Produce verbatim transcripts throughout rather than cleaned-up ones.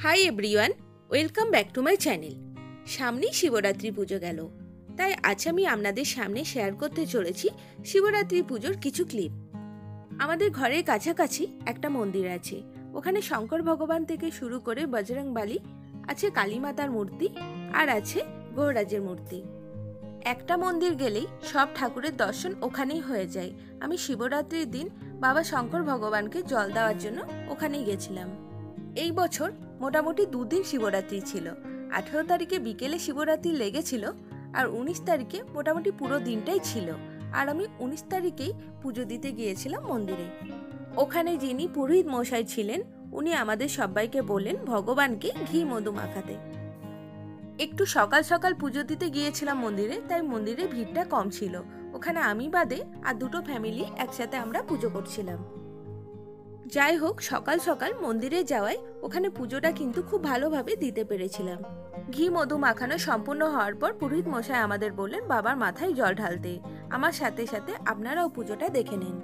High everyone, welcome back to my channel. সামনেই শিবরাত্রি পুজো গেল, তাই আজ আমি আপনাদের সামনে শেয়ার করতে চলেছি শিবরাত্রি পুজোর কিছু ক্লিপ। আমাদের ঘরের কাছাকাছি একটা মন্দির আছে, ওখানে শঙ্কর ভগবান থেকে শুরু করে বজরংবলী আছে, কালী মাতার মূর্তি আর আছে গৌরাজের মূর্তি। একটা মন্দির গেলেই সব ঠাকুরের দর্শন ওখানেই হয়ে যায়। আমি শিবরাত্রির দিন বাবা শঙ্কর ভগবানকে জল দেওয়ার জন্য ওখানেই গেছিলাম। এই বছর মোটামুটি দুদিন শিবরাত্রি ছিল। আঠেরো তারিখে বিকেলে শিবরাত্রি লেগেছিল আর উনিশ তারিখে মোটামুটি পুরো দিনটাই ছিল। আর আমি উনিশ তারিখেই পুজো দিতে গিয়েছিলাম মন্দিরে। ওখানে যিনি পুরোহিত মশাই ছিলেন উনি আমাদের সবাইকে বললেন ভগবানকে ঘি মধু মাখাতে। একটু সকাল সকাল পুজো দিতে গিয়েছিলাম মন্দিরে, তাই মন্দিরে ভিড়টা কম ছিল। ওখানে আমি বাদে আর দুটো ফ্যামিলি একসাথে আমরা পুজো করছিলাম। যাই হোক, সকাল সকাল মন্দিরে যাওয়ায় ওখানে পুজোটা কিন্তু খুব ভালোভাবে দিতে পেরেছিলাম। ঘি মধু মাখানো সম্পূর্ণ হওয়ার পর পুরোহিত মশাই আমাদের বললেন বাবার মাথায় জল ঢালতে। আমার সাথে সাথে আপনারাও পুজোটা দেখে নিন।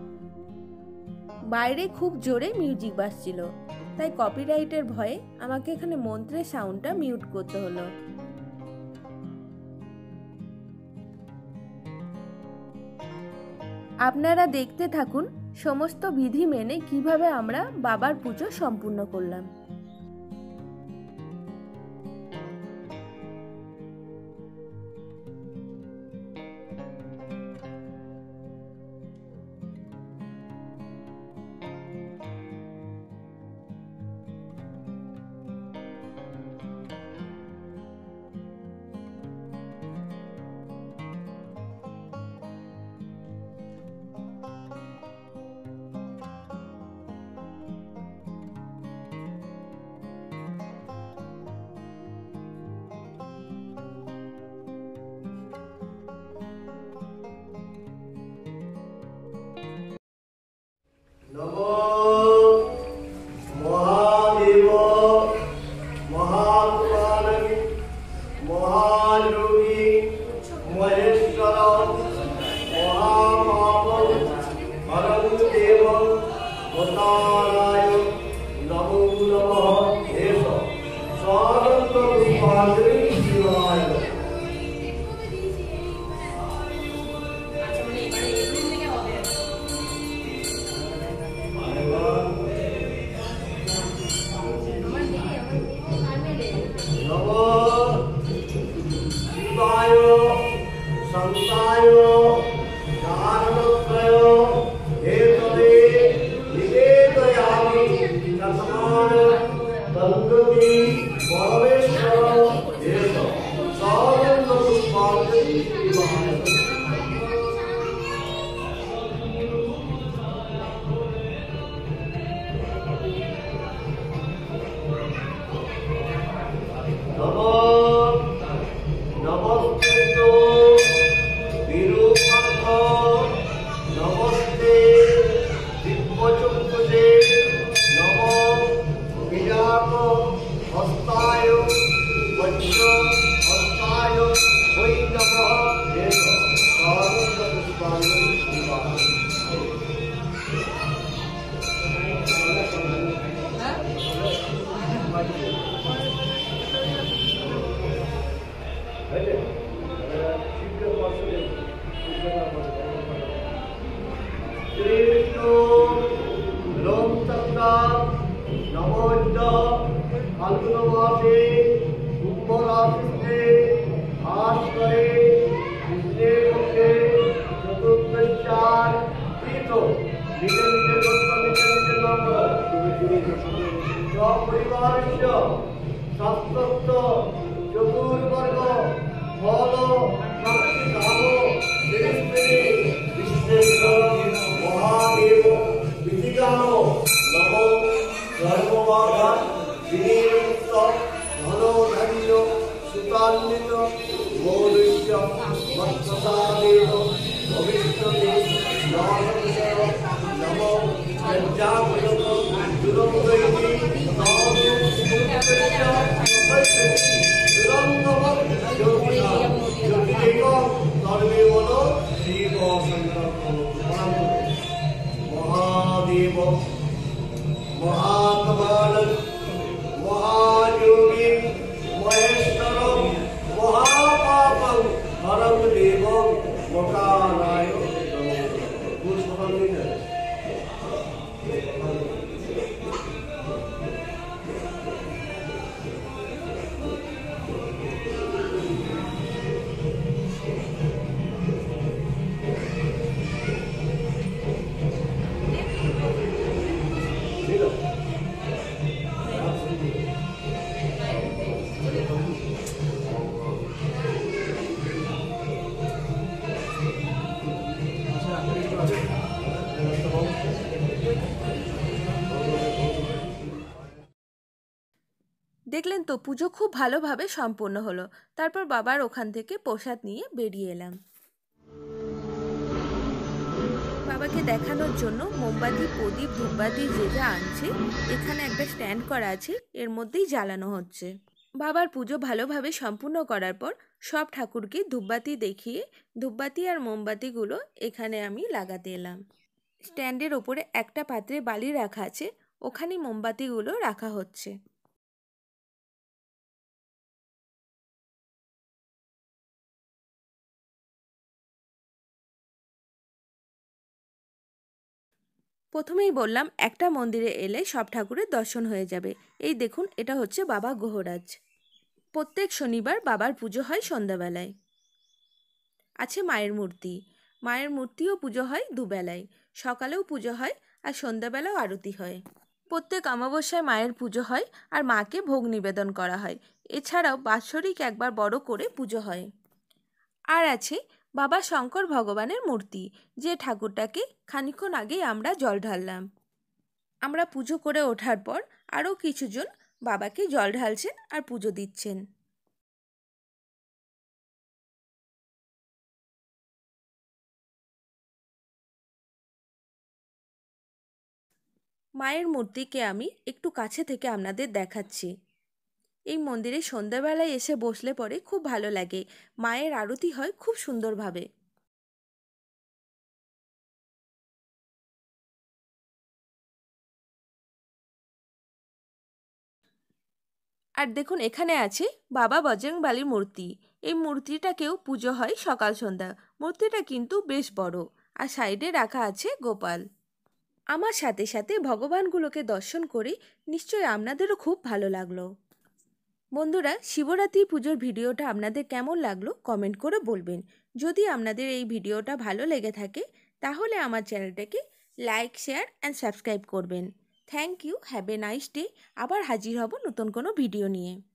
বাইরে খুব জোরে মিউজিক বাজছিল, তাই কপিরাইটের ভয়ে আমাকে এখানে মন্ত্রের সাউন্ডটা মিউট করতে হলো। আপনারা দেখতে থাকুন সমস্ত বিধি মেনে কিভাবে আমরা বাবার পুজো সম্পূর্ণ করলাম। নমো মহাদেব মহাত্মানং মহাযোগী মহেশ্বর মহামাবং হরং দেব অবতারায় নমো নমঃ এষ স্বাগত পুষ্পাঞ্জলি শিবায়। চতুর্বর্গ ফল মহাদেব বিধিগান নম ধর্মবাধা বিনির্মুক্ত ধনধান্য সুতান্বিত মৌলস্য মৎসদাদেব ভবিষ্যতে নম যজ্ঞামৃত দুরবৈতি महादेव महात्मान महा দেখলেন তো পুজো খুব ভালোভাবে সম্পূর্ণ হলো। তারপর বাবার ওখান থেকে প্রসাদ নিয়ে বেরিয়ে এলাম। বাবাকে দেখানোর জন্য মোমবাতি, প্রদীপ, ধূপবাতি যে যা আনছে এখানে একটা স্ট্যান্ড করা আছে, এর মধ্যেই জ্বালানো হচ্ছে। বাবার পুজো ভালোভাবে সম্পূর্ণ করার পর সব ঠাকুরকে ধূপবাতি দেখিয়ে ধূপবাতি আর মোমবাতিগুলো এখানে আমি লাগাতে এলাম। স্ট্যান্ডের ওপরে একটা পাত্রে বালি রাখা আছে, ওখানে মোমবাতিগুলো রাখা হচ্ছে। প্রথমেই বললাম একটা মন্দিরে এলে সব ঠাকুরের দর্শন হয়ে যাবে। এই দেখুন, এটা হচ্ছে বাবা গ্রহরাজ। প্রত্যেক শনিবার বাবার পুজো হয় সন্ধ্যাবেলায়। আছে মায়ের মূর্তি, মায়ের মূর্তিও পুজো হয় দুবেলায়, সকালেও পুজো হয় আর সন্ধ্যাবেলাও আরতি হয়। প্রত্যেক অমাবস্যায় মায়ের পুজো হয় আর মাকে ভোগ নিবেদন করা হয়। এছাড়াও বাৎসরিক একবার বড় করে পুজো হয়। আর আছে বাবা শঙ্কর ভগবানের মূর্তি, যে ঠাকুরটাকে খানিকক্ষণ আগেই আমরা জল ঢাললাম। আমরা পুজো করে ওঠার পর আরও কিছুজন বাবাকে জল ঢালছেন আর পুজো দিচ্ছেন। মায়ের মূর্তিকে আমি একটু কাছে থেকে আপনাদের দেখাচ্ছি। এই মন্দিরে সন্ধ্যাবেলায় এসে বসলে পরে খুব ভালো লাগে, মায়ের আরতি হয় খুব সুন্দরভাবে। আর দেখুন, এখানে আছে বাবা বজরংবলীর মূর্তি। এই মূর্তিটাকেও পুজো হয় সকাল সন্ধ্যা। মূর্তিটা কিন্তু বেশ বড়, আর সাইডে রাখা আছে গোপাল। আমার সাথে সাথে ভগবানগুলোকে দর্শন করে নিশ্চয়ই আপনাদেরও খুব ভালো লাগলো। বন্ধুরা, শিবরাত্রি পুজোর ভিডিওটা আপনাদের কেমন লাগলো কমেন্ট করে বলবেন। যদি আপনাদের এই ভিডিওটা ভালো লেগে থাকে তাহলে আমার চ্যানেলটাকে লাইক, শেয়ার অ্যান্ড সাবস্ক্রাইব করবেন। Thank you, have a nice day. আবার হাজির হব নতুন কোনো ভিডিও নিয়ে।